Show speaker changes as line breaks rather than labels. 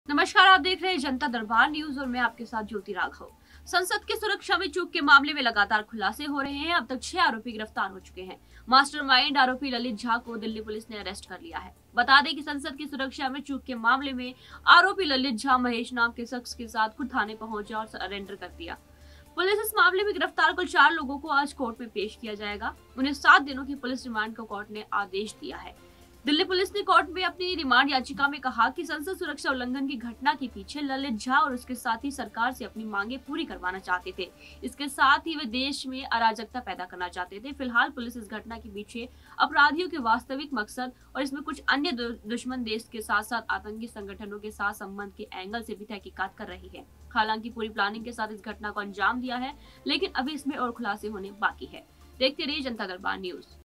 नमस्कार, आप देख रहे हैं जनता दरबार न्यूज और मैं आपके साथ ज्योति राघव। संसद की सुरक्षा में चूक के मामले में लगातार खुलासे हो रहे हैं। अब तक 6 आरोपी गिरफ्तार हो चुके हैं। मास्टरमाइंड आरोपी ललित झा को दिल्ली पुलिस ने अरेस्ट कर लिया है। बता दें कि संसद की सुरक्षा में चूक के मामले में आरोपी ललित झा महेश नाम के शख्स के साथ खुद थाने पहुंचा और सरेंडर कर दिया। पुलिस इस मामले में गिरफ्तार कुल 4 लोगों को आज कोर्ट में पेश किया जाएगा। उन्हें 7 दिनों की पुलिस रिमांड को कोर्ट ने आदेश दिया है। दिल्ली पुलिस ने कोर्ट में अपनी रिमांड याचिका में कहा कि संसद सुरक्षा उल्लंघन की घटना के पीछे ललित झा और उसके साथी सरकार से अपनी मांगे पूरी करवाना चाहते थे। इसके साथ ही वे देश में अराजकता पैदा करना चाहते थे। फिलहाल पुलिस इस घटना के पीछे अपराधियों के वास्तविक मकसद और इसमें कुछ अन्य दुश्मन देश के साथ साथ आतंकी संगठनों के साथ संबंध के एंगल से भी तहकीकात कर रही है। हालांकि पूरी प्लानिंग के साथ इस घटना को अंजाम दिया है, लेकिन अभी इसमें और खुलासे होने बाकी है। देखते रहिए जनता दरबार न्यूज।